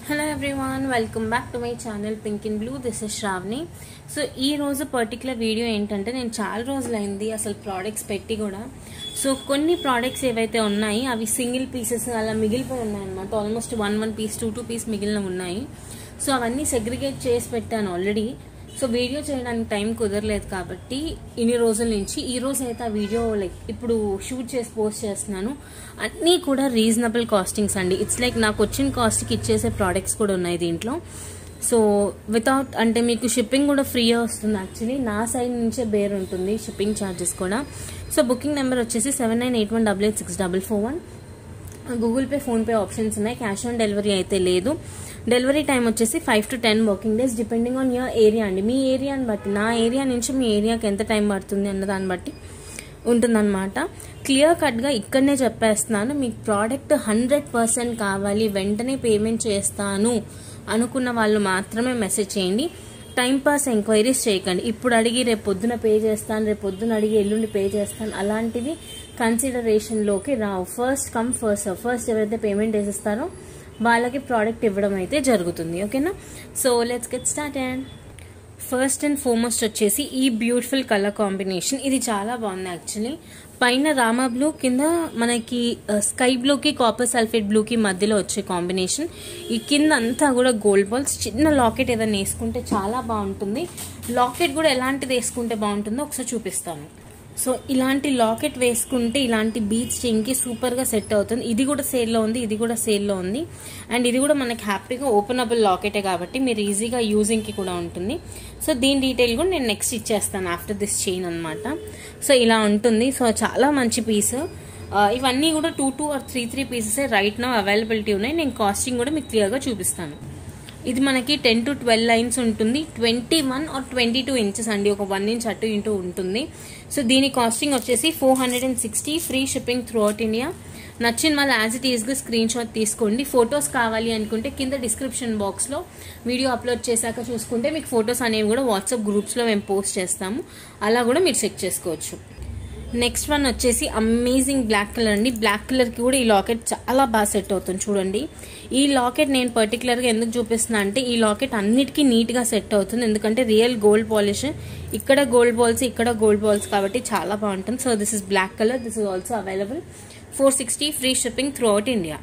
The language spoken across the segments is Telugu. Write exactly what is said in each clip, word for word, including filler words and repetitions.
Hello everyone, welcome back to my channel pink in blue. This is Shravani. So ఈ రోజు పర్టికులర్ వీడియో ఏంటంటే, నేను చాలా రోజులైంది అసలు ప్రోడక్ట్స్ పెట్టి కూడా. సో కొన్ని ప్రోడక్ట్స్ ఏవైతే ఉన్నాయి అవి సింగిల్ పీసెస్ అలా మిగిలిపోయి ఉన్నాయి అనమాట. Almost one one piece two two piece మిగిలిన ఉన్నాయి. సో అవన్నీ సెగ్రిగేట్ చేసి పెట్టాను ఆల్రెడీ. సో వీడియో చేయడానికి టైం కుదరలేదు కాబట్టి ఇన్ని రోజుల నుంచి ఈ రోజు అయితే ఆ వీడియో లైక్ ఇప్పుడు షూట్ చేసి పోస్ట్ చేస్తున్నాను. అన్నీ కూడా రీజనబుల్ కాస్టింగ్స్ అండి. ఇట్స్ లైక్ నాకు వచ్చిన కాస్ట్కి ఇచ్చేసే ప్రోడక్ట్స్ కూడా ఉన్నాయి దీంట్లో. సో వితౌట్ అంటే మీకు షిప్పింగ్ కూడా ఫ్రీగా వస్తుంది. యాక్చువల్లీ నా సైడ్ నుంచే బేర్ ఉంటుంది షిప్పింగ్ ఛార్జెస్ కూడా. సో బుకింగ్ నెంబర్ వచ్చేసి seven nine eight one double eight six double four one. Google Pay, PhonePe options ఉన్నాయి. క్యాష్ ఆన్ డెలివరీ అయితే లేదు. డెలివరీ టైం వచ్చేసి five to ten working days depending on your area అండి. మీ ఏరియాని బట్టి, నా ఏరియా నుంచి మీ ఏరియాకి ఎంత టైం పడుతుంది అన్న దాన్ని బట్టి ఉంటుందన్నమాట. క్లియర్ కట్గా ఇక్కడనే చెప్పేస్తున్నాను. మీకు ప్రోడక్ట్ హండ్రెడ్ పర్సెంట్ కావాలి, వెంటనే పేమెంట్ చేస్తాను అనుకున్న వాళ్ళు మాత్రమే మెసేజ్ చేయండి. టైం పాస్ ఎంక్వైరీస్ చేయకండి. ఇప్పుడు అడిగి రేపు పొద్దున పే చేస్తాను, రేపు పొద్దున అడిగి ఎల్లుండి పే చేస్తాను, అలాంటివి కన్సిడరేషన్లోకి రావు. First come first serve. First ఎవరైతే పేమెంట్ వేసిస్తారో వాళ్ళకి ప్రోడక్ట్ ఇవ్వడం అయితే జరుగుతుంది. ఓకేనా? So let's get started. First and foremost వచ్చేసి ఈ బ్యూటిఫుల్ కలర్ కాంబినేషన్. ఇది చాలా బాగుంది యాక్చువల్లీ. పైన రామా బ్లూ, కింద మనకి స్కై బ్లూకి కాపర్ సల్ఫేట్ బ్లూకి మధ్యలో వచ్చే కాంబినేషన్. ఈ కింద అంతా కూడా గోల్డ్ బాల్స్. చిన్న లాకెట్ ఏదైనా వేసుకుంటే చాలా బాగుంటుంది. లాకెట్ కూడా ఎలాంటిది వేసుకుంటే బాగుంటుందో ఒకసారి చూపిస్తాను. సో ఇలాంటి లాకెట్ వేసుకుంటే ఇలాంటి బీచ్ చైన్కి సూపర్గా సెట్ అవుతుంది. ఇది కూడా సేల్లో ఉంది, ఇది కూడా సేల్లో ఉంది. అండ్ ఇది కూడా మనకి హ్యాపీగా ఓపెనబుల్ లాకెటే కాబట్టి మీరు ఈజీగా యూజింగ్కి కూడా ఉంటుంది. సో దీని డీటెయిల్ కూడా నేను నెక్స్ట్ ఇచ్చేస్తాను ఆఫ్టర్ దిస్ చైన్ అనమాట. సో ఇలా ఉంటుంది. సో చాలా మంచి పీస్. ఇవన్నీ కూడా two two or three three pieces right now availability ఉన్నాయి. నేను కాస్టింగ్ కూడా మీకు క్లియర్గా చూపిస్తాను. ఇది మనకి టెన్ టు ట్వెల్వ్ లైన్స్ ఉంటుంది. Twenty one or twenty two inches అండి. ఒక వన్ ఇంచ్ అటు ఇంటూ ఉంటుంది. సో దీని కాస్టింగ్ వచ్చేసి four hundred and sixty. Free shipping throughout India. నచ్చిన వాళ్ళు యాజ్ ఇట్ ఈస్గా స్క్రీన్ షాట్ తీసుకోండి. ఫొటోస్ కావాలి అనుకుంటే కింద డిస్క్రిప్షన్ బాక్స్లో వీడియో అప్లోడ్ చేశాక చూసుకుంటే మీకు ఫొటోస్ అనేవి కూడా వాట్సాప్ గ్రూప్స్లో మేము పోస్ట్ చేస్తాము. అలా కూడా మీరు చెక్ చేసుకోవచ్చు. నెక్స్ట్ వన్ వచ్చేసి అమేజింగ్ బ్లాక్ కలర్ అండి. బ్లాక్ కలర్కి కూడా ఈ లాకెట్ చాలా బాగా సెట్ అవుతుంది. చూడండి, ఈ లాకెట్ నేను పర్టికులర్గా ఎందుకు చూపిస్తున్నా అంటే ఈ లాకెట్ అన్నిటికీ నీట్గా సెట్ అవుతుంది. ఎందుకంటే రియల్ గోల్డ్ పాలిష్, ఇక్కడ గోల్డ్ బాల్స్, ఇక్కడ గోల్డ్ బాల్స్ కాబట్టి చాలా బాగుంటుంది. So this is black colour. This is also available. Four sixty free shipping throughout India.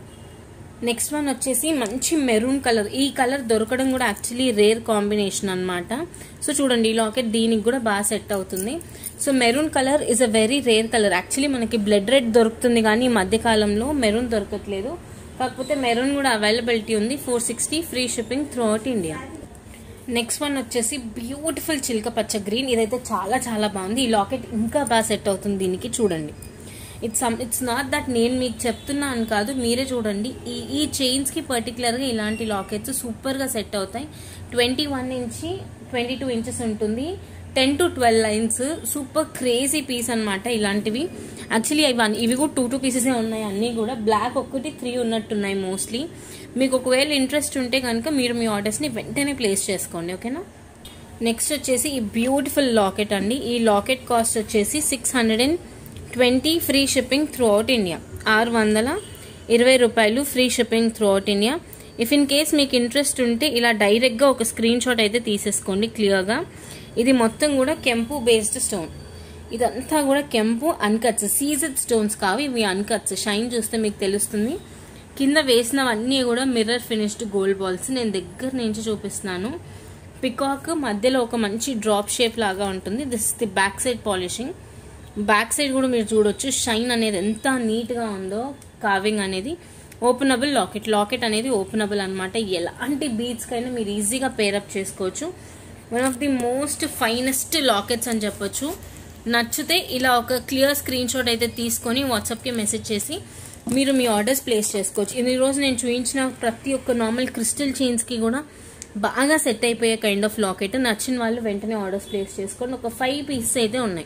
Next one వచ్చేసి మంచి మెరూన్ కలర్. ఈ కలర్ దొరకడం కూడా యాక్చువల్లీ రేర్ కాంబినేషన్ అనమాట. సో చూడండి, ఈ లాకెట్ దీనికి కూడా బాగా సెట్ అవుతుంది. So maroon colour is a very rare colour. Actually మనకి బ్లడ్ రెడ్ దొరుకుతుంది కానీ ఈ మధ్య కాలంలో మెరూన్ దొరకట్లేదు. కాకపోతే మెరూన్ కూడా అవైలబిలిటీ ఉంది. Four sixty free shipping throughout India. Next one వచ్చేసి బ్యూటిఫుల్ చిలక పచ్చ గ్రీన్. ఇదైతే చాలా చాలా బాగుంది. ఈ లాకెట్ ఇంకా బాగా సెట్ అవుతుంది దీనికి. చూడండి, ఇట్స్ ఇట్స్ నాట్ దట్ నేను మీకు చెప్తున్నాను కాదు, మీరే చూడండి. ఈ ఈ చైన్స్కి పర్టికులర్గా ఇలాంటి లాకెట్స్ సూపర్గా సెట్ అవుతాయి. Twenty one inch twenty two inches ఉంటుంది. Ten to twelve lines. Super crazy piece అనమాట ఇలాంటివి. యాక్చువల్లీ ఇవి ఇవి కూడా టూ టూ పీసెసే ఉన్నాయి. అన్నీ కూడా బ్లాక్ ఒక్కటి త్రీ ఉన్నట్టున్నాయి మోస్ట్లీ. మీకు ఒకవేళ ఇంట్రెస్ట్ ఉంటే కనుక మీరు మీ ఆర్డర్స్ని వెంటనే ప్లేస్ చేసుకోండి. ఓకేనా? నెక్స్ట్ వచ్చేసి ఈ బ్యూటిఫుల్ లాకెట్ అండి. ఈ లాకెట్ కాస్ట్ వచ్చేసి six hundred and twenty free shipping throughout India. ఆరు వందల ఇరవై రూపాయలు free shipping throughout India. If in case మీకు ఇంట్రెస్ట్ ఉంటే ఇలా డైరెక్ట్గా ఒక స్క్రీన్ షాట్ అయితే తీసేసుకోండి క్లియర్గా. ఇది మొత్తం కూడా కెంపు బేస్డ్ స్టోన్. ఇదంతా కూడా కెంపు అన్కట్స్, సీజెడ్ స్టోన్స్ కావు ఇవి, అన్కట్స్. షైన్ చూస్తే మీకు తెలుస్తుంది. కింద వేసినవన్నీ కూడా మిర్రర్ ఫినిష్డ్ గోల్డ్ బాల్స్. నేను దగ్గర నుంచి చూపిస్తున్నాను. పికాక్ మధ్యలో ఒక మంచి డ్రాప్ షేప్ లాగా ఉంటుంది. This is the back side polishing. Back side కూడా మీరు చూడొచ్చు షైన్ అనేది ఎంత నీట్గా ఉందో. కావింగ్ అనేది ఓపెనబుల్ లాకెట్. లాకెట్ అనేది ఓపెనబుల్ అనమాట. ఎలాంటి బీడ్స్కైనా మీరు ఈజీగా పేరప్ చేసుకోవచ్చు. One of the most finest lockets అని చెప్పొచ్చు. నచ్చితే ఇలా ఒక క్లియర్ స్క్రీన్ షాట్ అయితే తీసుకొని వాట్సాప్కి మెసేజ్ చేసి మీరు మీ ఆర్డర్స్ ప్లేస్ చేసుకోవచ్చు. ఈ రోజు నేను చూపించిన ప్రతి ఒక్క నార్మల్ క్రిస్టల్ చైన్స్కి కూడా బాగా సెట్ అయిపోయే కైండ్ ఆఫ్ లాకెట్. నచ్చిన వాళ్ళు వెంటనే ఆర్డర్స్ ప్లేస్ చేసుకోండి. ఒక ఫైవ్ పీసెస్ అయితే ఉన్నాయి,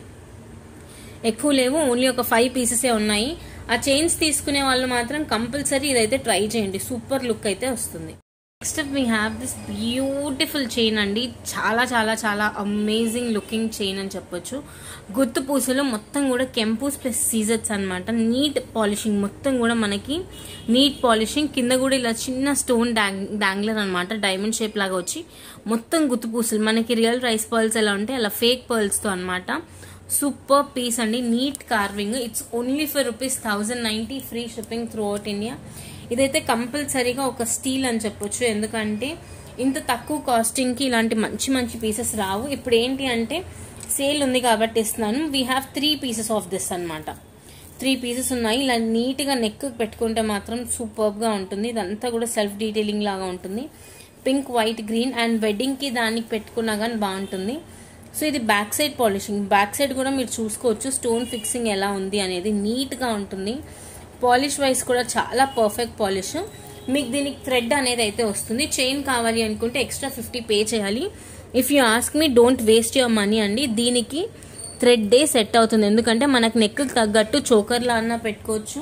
ఎక్కువ లేవు. ఓన్లీ ఒక ఫైవ్ పీసెసే ఉన్నాయి. ఆ చైన్స్ తీసుకునే వాళ్ళు మాత్రం కంపల్సరీ ఇదైతే ట్రై చేయండి. సూపర్ లుక్ అయితే వస్తుంది. Next we have this beautiful chain అండి. చాలా చాలా చాలా అమేజింగ్ లుకింగ్ చైన్ అని చెప్పొచ్చు. గుత్తు పూసలు మొత్తం కూడా కెంపూస్ ప్లస్ సీజర్స్ అనమాట. నీట్ పాలిషింగ్, మొత్తం కూడా మనకి నీట్ పాలిషింగ్. కింద కూడా ఇలా చిన్న స్టోన్ డాంగ్లర్ అనమాట, డైమండ్ షేప్ లాగా వచ్చి మొత్తం గుత్తు పూసలు. మనకి రియల్ రైస్ పర్ల్స్ ఎలా ఉంటే అలా ఫేక్ పర్ల్స్ తో అనమాట. సూపర్ పీస్ అండి, neat carving. It's only for rupees thousand ninety, free shipping throughout India. ఇదైతే కంపల్సరీగా ఒక స్టీల్ అని చెప్పొచ్చు, ఎందుకంటే ఇంత తక్కువ కాస్టింగ్ కి ఇలాంటి మంచి మంచి పీసెస్ రావు. ఇప్పుడు ఏంటి అంటే సేల్ ఉంది కాబట్టి ఇస్తున్నాను. We have three pieces of this అనమాట. త్రీ పీసెస్ ఉన్నాయి. ఇలా నీట్ గా నెక్ పెట్టుకుంటే మాత్రం సూపర్ గా ఉంటుంది. ఇదంతా కూడా సెల్ఫ్ డీటెయిలింగ్ లాగా ఉంటుంది. Pink, white, green and wedding కి దానికి పెట్టుకున్నా కానీ బాగుంటుంది. సో ఇది back side polishing. Back side కూడా మీరు చూసుకోవచ్చు స్టోన్ ఫిక్సింగ్ ఎలా ఉంది అనేది. నీట్ గా ఉంటుంది. పాలిష్ వైజ్ కూడా చాలా పర్ఫెక్ట్ పాలిష్. మీకు దీనికి థ్రెడ్ అనేది అయితే వస్తుంది. చైన్ కావాలి అనుకుంటే ఎక్స్ట్రా ఫిఫ్టీ పే చేయాలి. If you ask me, don't waste your money అండి. దీనికి థ్రెడ్ డే సెట్ అవుతుంది, ఎందుకంటే మనకు నెక్ తగ్గట్టు చోకర్లా అన్నా పెట్టుకోవచ్చు,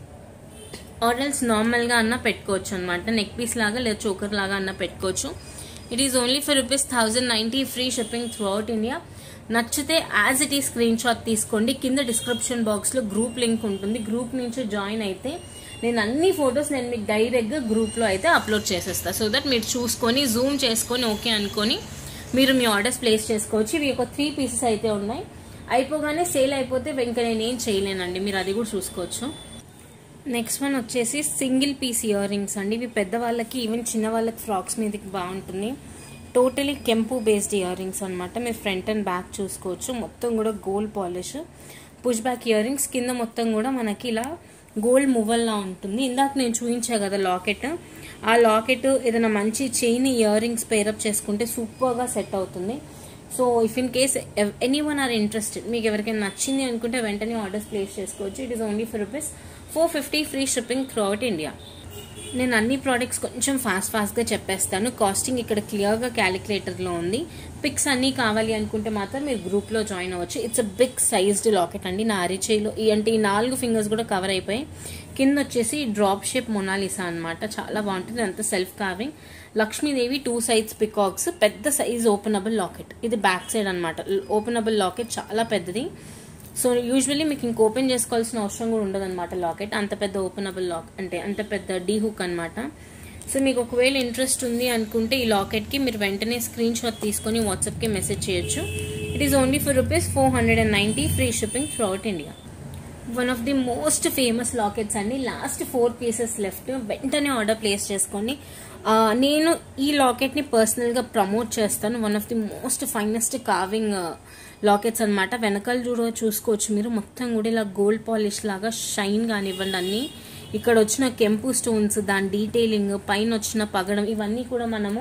ఆర్ఎల్స్ నార్మల్ గా అన్నా పెట్టుకోవచ్చు అనమాట. నెక్ పీస్ లాగా లేదా చోకర్ లాగా అన్నా పెట్టుకోవచ్చు. It is only for rupees thousand ninety, free shipping throughout India. నచ్చితే యాజ్ ఇట్ ఈ స్క్రీన్ షాట్ తీసుకోండి. కింద డిస్క్రిప్షన్ బాక్స్ లో గ్రూప్ లింక్ ఉంటుంది. గ్రూప్ నుంచి జాయిన్ అయితే నేను అన్ని ఫొటోస్ నేను మీకు డైరెక్ట్ గా గ్రూప్ లో అయితే అప్లోడ్ చేసేస్తా. సో దట్ మీరు చూసుకొని జూమ్ చేసుకొని ఓకే అనుకొని మీరు మీ ఆర్డర్స్ ప్లేస్ చేసుకోవచ్చు. ఇవి ఒక త్రీ పీసెస్ అయితే ఉన్నాయి. అయిపోగానే సేల్ అయిపోతే ఇంకా నేనేం చేయలేనండి, మీరు అది కూడా చూసుకోవచ్చు. నెక్స్ట్ వన్ వచ్చేసి సింగిల్ పీస్ ఇయర్ రింగ్స్ అండి. ఇవి పెద్దవాళ్ళకి ఈవెన్ చిన్న వాళ్ళకి ఫ్రాక్స్ మీదకి బాగుంటుంది. టోటలీ కెంపు బేస్డ్ ఇయర్ రింగ్స్ అనమాట. మీరు ఫ్రంట్ అండ్ బ్యాక్ చూసుకోవచ్చు. మొత్తం కూడా gold polish, push back earrings. కింద మొత్తం కూడా మనకి ఇలా గోల్డ్ మువ్వల్లా ఉంటుంది. ఇందాక నేను చూపించా కదా లాకెట్, ఆ లాకెట్ ఏదైనా మంచి చైన్ ఇయర్ రింగ్స్ పేరప్ చేసుకుంటే సూపర్ గా సెట్ అవుతుంది. So if in case anyone are interested, మీకు ఎవరికైనా నచ్చింది అనుకుంటే వెంటనే ఆర్డర్స్ ప్లేస్ చేసుకోవచ్చు. It is only for rupees four fifty, free shipping throughout India. నేను అన్ని ప్రోడక్ట్స్ కొంచెం ఫాస్ట్ ఫాస్ట్గా చెప్పేస్తాను. కాస్టింగ్ ఇక్కడ క్లియర్గా క్యాలిక్యులేటర్లో ఉంది. పిక్స్ అన్నీ కావాలి అనుకుంటే మాత్రం మీరు గ్రూప్లో జాయిన్ అవ్వచ్చు. It's a big sized locket అండి. నా అరిచేలో ఈ అంటే ఈ నాలుగు ఫింగర్స్ కూడా కవర్ అయిపోయి కింద వచ్చేసి డ్రాప్ షేప్ మొనాలిసా అనమాట. చాలా బాగుంటుంది. అంత self carving. Lakshmidevi two sides peacocks. పెద్ద సైజ్ ఓపెనబుల్ లాకెట్. ఇది బ్యాక్ సైడ్ అనమాట. ఓపెనబుల్ లాకెట్ చాలా పెద్దది. సో యూజువల్లీ మీకు ఇంక ఓపెన్ చేసుకోవాల్సిన అవసరం కూడా ఉండదు అనమాట. లాకెట్ అంత పెద్ద ఓపెనబుల్ లాక్ అంటే అంత పెద్ద డీ హుక్ అనమాట. సో మీకు ఒకవేళ ఇంట్రెస్ట్ ఉంది అనుకుంటే ఈ లాకెట్కి మీరు వెంటనే స్క్రీన్ షాట్ తీసుకొని వాట్సాప్కి మెసేజ్ చేయొచ్చు. It is only for rupees four hundred and ninety, free shipping throughout India. One of the most famous lockets అండి. Last four pieces left. వెంటనే ఆర్డర్ ప్లేస్ చేసుకోండి. నేను ఈ లాకెట్ని పర్సనల్గా ప్రమోట్ చేస్తాను. One of the most finest carving lockets అనమాట. వెనకాల చూడ చూసుకోవచ్చు మీరు. మొత్తం కూడా ఇలా గోల్డ్ పాలిష్ లాగా షైన్ కానివ్వండి అన్ని. ఇక్కడ వచ్చిన కెంపు స్టోన్స్, దాని డీటెయిలింగ్, పైన వచ్చిన పగడం, ఇవన్నీ కూడా మనము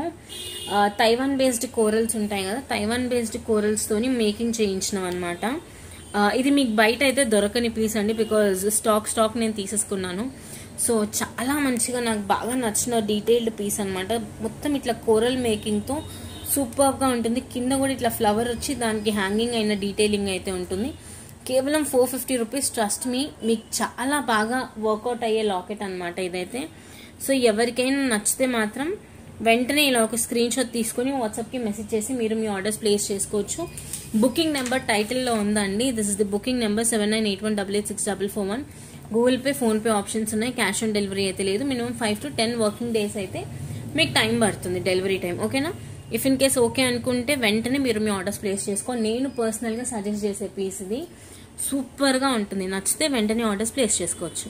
తైవాన్ బేస్డ్ కోరల్స్ ఉంటాయి కదా, తైవాన్ బేస్డ్ కోరల్స్ తోని మేకింగ్ చేయించినాం అనమాట. ఇది మీకు బయట అయితే దొరకని పీస్ అండి, బికాజ్ స్టాక్ స్టాక్ నేను తీసేసుకున్నాను. సో చాలా మంచిగా నాకు బాగా నచ్చిన డీటెయిల్డ్ పీస్ అనమాట. మొత్తం ఇట్లా కోరల్ మేకింగ్తో సూపర్గా ఉంటుంది. కింద కూడా ఇట్లా ఫ్లవర్ వచ్చి దానికి హ్యాంగింగ్ అయిన డీటెయిలింగ్ అయితే ఉంటుంది. కేవలం four fifty rupees. Trust me, మీకు చాలా బాగా వర్కౌట్ అయ్యే లాకెట్ అనమాట ఇదైతే. సో ఎవరికైనా నచ్చితే మాత్రం వెంటనే ఇలా ఒక స్క్రీన్ షాట్ తీసుకుని వాట్సాప్కి మెసేజ్ చేసి మీరు మీ ఆర్డర్స్ ప్లేస్ చేసుకోవచ్చు. బుకింగ్ నెంబర్ టైటిల్లో ఉందండి. This is the booking number seven nine eight one double eight six double four one. Google Pay, PhonePe options ఉన్నాయి. క్యాష్ ఆన్ డెలివరీ అయితే లేదు. Minimum five to ten working days అయితే మీకు టైం పడుతుంది డెలివరీ టైం. ఓకేనా? ఇఫ్ ఇన్ కేస్ ఓకే అనుకుంటే వెంటనే మీరు మీ ఆర్డర్స్ ప్లేస్ చేసుకో. నేను పర్సనల్గా సజెస్ట్ చేసే పీస్ ఇది. సూపర్గా ఉంటుంది. నచ్చితే వెంటనే ఆర్డర్స్ ప్లేస్ చేసుకోవచ్చు.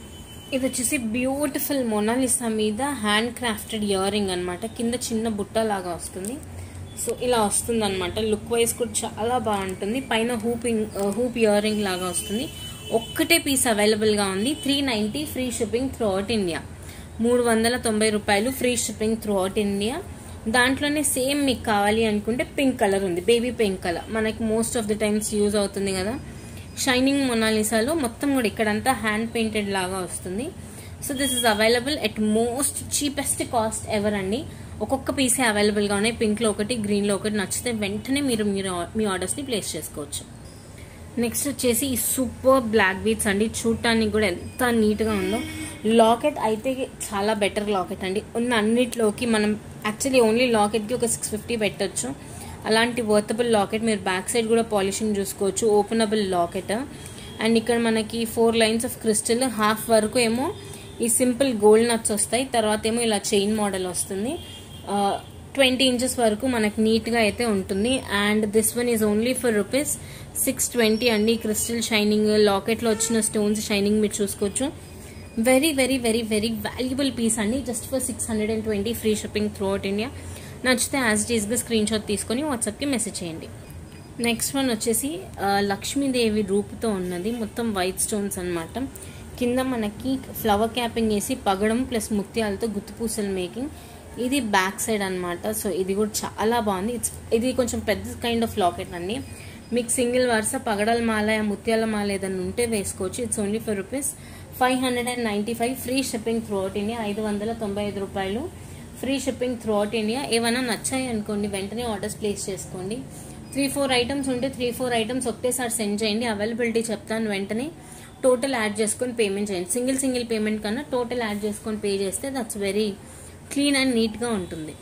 ఇది వచ్చేసి బ్యూటిఫుల్ మొనాలిసా మీద హ్యాండ్ క్రాఫ్టెడ్ ఇయర్ రింగ్ అనమాట. కింద చిన్న బుట్ట లాగా వస్తుంది. సో ఇలా వస్తుంది అనమాట. లుక్ వైజ్ కూడా చాలా బాగుంటుంది. పైన హూపింగ్ హూప్ ఇయర్ రింగ్ లాగా వస్తుంది. ఒక్కటే పీస్ అవైలబుల్గా ఉంది. Three ninety, free shipping throughout India. మూడు వందల తొంభై రూపాయలు free shipping throughout India. దాంట్లోనే సేమ్ మీకు కావాలి అనుకుంటే పింక్ కలర్ ఉంది, బేబీ పింక్ కలర్. మనకి most of the times use అవుతుంది కదా. షైనింగ్ మొనాలిసాలో మొత్తం కూడా ఇక్కడంతా హ్యాండ్ పెయింటెడ్ లాగా వస్తుంది. So this is available at most cheapest cost ever అండి. ఒక్కొక్క పీసే అవైలబుల్గా ఉన్నాయి. పింక్లో ఒకటి, గ్రీన్లో ఒకటి. నచ్చితే వెంటనే మీరు మీ ఆర్డర్స్ని ప్లేస్ చేసుకోవచ్చు. నెక్స్ట్ వచ్చేసి ఈ సూపర్ బ్లాక్ బీట్స్ అండి. చూడటానికి కూడా ఎంత నీట్గా ఉందో. లాకెట్ అయితే చాలా బెటర్ లాకెట్ అండి. ఉన్న అన్నిట్లోకి మనం యాక్చువల్లీ ఓన్లీ లాకెట్కి ఒక సిక్స్ ఫిఫ్టీ పెట్టచ్చు. అలాంటి వర్తబుల్ లాకెట్. మీరు బ్యాక్ సైడ్ కూడా పాలిషింగ్ చూసుకోవచ్చు. Openable locket. అండ్ ఇక్కడ మనకి four lines of crystal. Half వరకు ఏమో ఈ సింపుల్ గోల్డ్ నట్స్ వస్తాయి. తర్వాత ఏమో ఇలా చైన్ మోడల్ వస్తుంది. ట్వంటీ ఇంచెస్ వరకు మనకు నీట్గా అయితే ఉంటుంది. And this one is only for rupees six twenty అండి. క్రిస్టల్ షైనింగ్, లాకెట్లో వచ్చిన స్టోన్స్ షైనింగ్ మీరు చూసుకోవచ్చు. Very very very very valuable piece అండి. Just for six hundred and twenty free shipping throughout India. నచ్చితే యాజ్ ఇట్ ఈస్గా స్క్రీన్ షాట్ తీసుకొని వాట్సాప్కి మెసేజ్ చేయండి. నెక్స్ట్ వన్ వచ్చేసి లక్ష్మీదేవి రూపుతో ఉన్నది. మొత్తం వైట్ స్టోన్స్ అనమాట. కింద మనకి ఫ్లవర్ క్యాపింగ్ వేసి పగడం ప్లస్ ముత్యాలతో గుత్తుపూసలు మేకింగ్. ఇది బ్యాక్ సైడ్ అనమాట. సో ఇది కూడా చాలా బాగుంది. ఇట్స్ ఇది కొంచెం పెద్ద కైండ్ ఆఫ్ లాకెట్ అండి. మీకు సింగిల్ వరుస పగడల మాల, ముత్యాల మాల ఏదైనా ఉంటే వేసుకోవచ్చు. It's only for rupees five hundred and ninety five free shipping throughout India. ఐదు వందల తొంభై ఐదు రూపాయలు free shipping throughout India. ఏమైనా నచ్చాయి అనుకోండి, వెంటనే ఆర్డర్స్ ప్లేస్ చేసుకోండి. త్రీ ఫోర్ ఐటమ్స్ ఉంటే త్రీ ఫోర్ ఐటమ్స్ ఒకటేసారి సెండ్ చేయండి. అవైలబిలిటీ చెప్తాను, వెంటనే టోటల్ యాడ్ చేసుకొని పేమెంట్ చేయండి. సింగిల్ సింగిల్ పేమెంట్ కన్నా టోటల్ యాడ్ చేసుకొని పే చేస్తే దట్స్ వెరీ క్లీన్ అండ్ నీట్గా ఉంటుంది.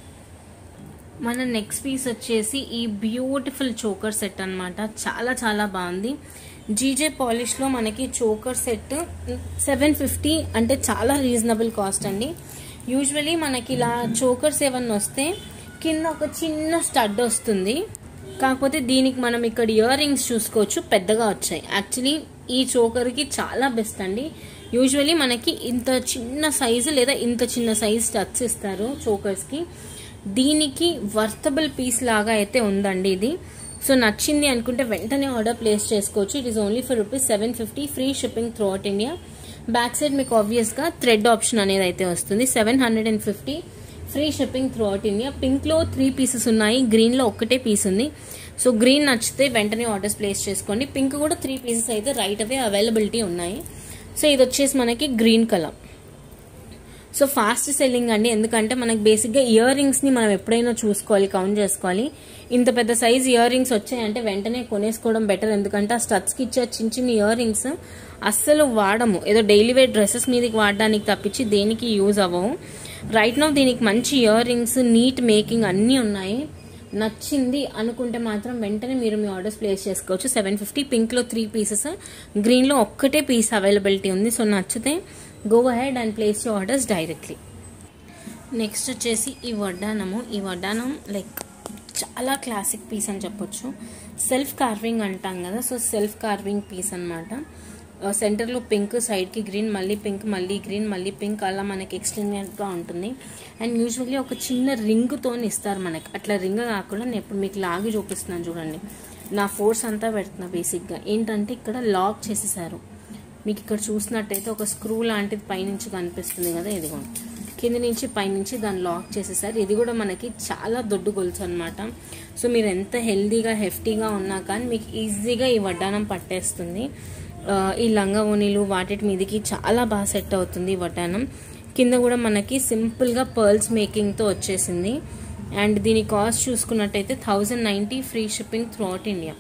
మన నెక్స్ట్ పీస్ వచ్చేసి ఈ బ్యూటిఫుల్ చోకర్ సెట్ అనమాట. చాలా చాలా బాగుంది. జీజే పాలిష్లో మనకి చోకర్ సెట్ సెవెన్ ఫిఫ్టీ అంటే చాలా రీజనబుల్ కాస్ట్ అండి. యూజువలీ మనకి ఇలా చోకర్స్ ఏమన్నా వస్తే కింద ఒక చిన్న స్టడ్ వస్తుంది. కాకపోతే దీనికి మనం ఇక్కడ ఇయర్ రింగ్స్ చూసుకోవచ్చు, పెద్దగా వచ్చాయి. యాక్చువల్లీ ఈ చోకర్కి చాలా బెస్ట్ అండి. యూజువలీ మనకి ఇంత చిన్న సైజు లేదా ఇంత చిన్న సైజ్ స్టడ్స్ ఇస్తారు చోకర్స్కి. దీనికి వర్తబుల్ పీస్ లాగా అయితే ఉందండి ఇది. సో నచ్చింది అనుకుంటే వెంటనే ఆర్డర్ ప్లేస్ చేసుకోవచ్చు. It is only for rupees seven fifty free shipping throughout India. Back side మీకు ఆబ్వియస్గా థ్రెడ్ ఆప్షన్ అనేది అయితే వస్తుంది. Seven hundred and fifty free shipping throughout India. పింక్లో త్రీ పీసెస్ ఉన్నాయి, గ్రీన్లో ఒక్కటే పీస్ ఉంది. సో గ్రీన్ నచ్చితే వెంటనే ఆర్డర్స్ ప్లేస్ చేసుకోండి. పింక్ కూడా త్రీ పీసెస్ అయితే రైట్ అవే అవైలబిలిటీ ఉన్నాయి. సో ఇది వచ్చేసి మనకి green colour. So fast selling అండి. ఎందుకంటే మనకి బేసిక్గా ఇయర్ రింగ్స్ని మనం ఎప్పుడైనా చూసుకోవాలి, కౌంట్ చేసుకోవాలి. ఇంత పెద్ద సైజ్ ఇయర్ రింగ్స్ వచ్చాయంటే వెంటనే కొనేసుకోవడం బెటర్. ఎందుకంటే ఆ స్టడ్స్కి ఇచ్చే చిన్న చిన్న ఇయర్ రింగ్స్ అస్సలు వాడము. ఏదో డైలీ వేర్ డ్రెస్సెస్ మీదకి వాడడానికి తప్పించి దేనికి యూజ్ అవ్వవు. రైట్ నౌ దీనికి మంచి ఇయర్ రింగ్స్, నీట్ మేకింగ్ అన్నీ ఉన్నాయి. నచ్చింది అనుకుంటే మాత్రం వెంటనే మీరు మీ ఆర్డర్స్ ప్లేస్ చేసుకోవచ్చు. సెవెన్ ఫిఫ్టీ పింక్లో త్రీ పీసెస్, గ్రీన్లో ఒక్కటే పీస్ అవైలబిలిటీ ఉంది. సో నచ్చితే go ahead and place your orders directly. Next వచ్చేసి ఈ వడ్డానము. ఈ వడ్డానం లైక్ చాలా క్లాసిక్ పీస్ అని చెప్పొచ్చు. సెల్ఫ్ కార్వింగ్ అంటాం కదా, సో సెల్ఫ్ కార్వింగ్ పీస్ అనమాట. సెంటర్లో పింక్, సైడ్కి గ్రీన్, మళ్ళీ పింక్, మళ్ళీ గ్రీన్, మళ్ళీ పింక్, అలా మనకి ఎక్స్టెండెడ్గా ఉంటుంది. అండ్ యూజువల్లీ ఒక చిన్న రింగ్తో ఇస్తారు మనకి. అట్లా రింగ్ కాకుండా నేను ఇప్పుడు మీకు లాగి చూపిస్తున్నాను చూడండి. నా ఫోర్స్ అంతా పెడుతున్నా. బేసిక్గా ఏంటంటే ఇక్కడ లాక్ చేసేసారు. మీకు ఇక్కడ చూసినట్టయితే ఒక స్క్రూ లాంటిది పైనుంచి కనిపిస్తుంది కదా, ఇదిగోండి. కింద నుంచి పైనుంచి దాన్ని లాక్ చేసేసారు. ఇది కూడా మనకి చాలా దొడ్డు గొలుసు అనమాట. సో మీరు ఎంత హెల్దీగా హెఫ్టీగా ఉన్నా కానీ మీకు ఈజీగా ఈ వడ్డానం పట్టేస్తుంది. ఈ లంగా ఓనీలు వాటి మీదకి చాలా బాగా సెట్ అవుతుంది ఈ వడ్డానం. కింద కూడా మనకి సింపుల్గా పర్ల్స్ మేకింగ్తో వచ్చేసింది. అండ్ దీని కాస్ట్ చూసుకున్నట్టయితే thousand ninety free shipping throughout India.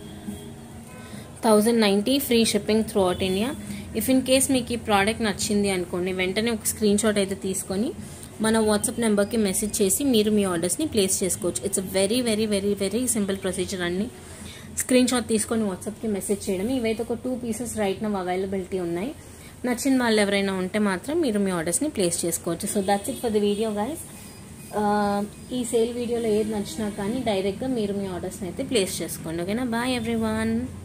Thousand ninety free shipping throughout India. If in case మీకు ఈ ప్రోడక్ట్ నచ్చింది అనుకోండి, వెంటనే ఒక స్క్రీన్ షాట్ అయితే తీసుకొని మన వాట్సాప్ నెంబర్కి మెసేజ్ చేసి మీరు మీ ఆర్డర్స్ని ప్లేస్ చేసుకోవచ్చు. It's very very very very simple procedure అండి. స్క్రీన్ షాట్ తీసుకొని వాట్సాప్కి మెసేజ్ చేయడం. ఇవైతే ఒక two pieces right now availability ఉన్నాయి. నచ్చిన వాళ్ళు ఎవరైనా ఉంటే మాత్రం మీరు మీ ఆర్డర్స్ని ప్లేస్ చేసుకోవచ్చు. So that's it for the video guys. ఈ సేల్ వీడియోలో ఏది నచ్చినా కానీ డైరెక్ట్గా మీరు మీ ఆర్డర్స్ని అయితే ప్లేస్ చేసుకోండి. ఓకేనా? Bye everyone.